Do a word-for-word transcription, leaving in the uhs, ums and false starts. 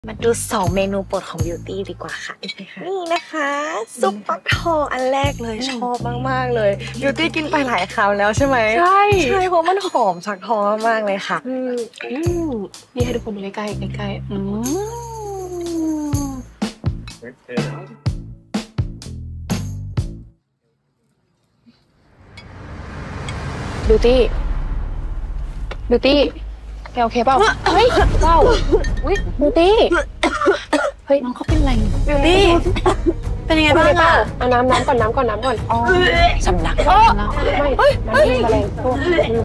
มาดูสองเมนูโปรดของบิวตี้ดีกว่าค่ะนี่นะคะซุปฟักทองอันแรกเลยชอบมากๆเลยบิวตี้กินไปหลายคราวแล้วใช่ไหมใช่ใช่เพราะมันหอมฟักทองมากๆเลยค่ะอืมอืมนี่ให้ทุกคนดูใกล้ๆใกล้ๆอืมบิวตี้บิวตี้แกโอเคเปล่าเฮ้ยเล่าอุ้ยบิวตี้เฮ้ยน้องเขาเป็นไรบิวตี้เป็นยังไงบ้างอะเอาน้ำน้ำก่อนน้ำก่อนน้ำก่อนอ๋อสำลักไม่น้ำนี่แมลงพวก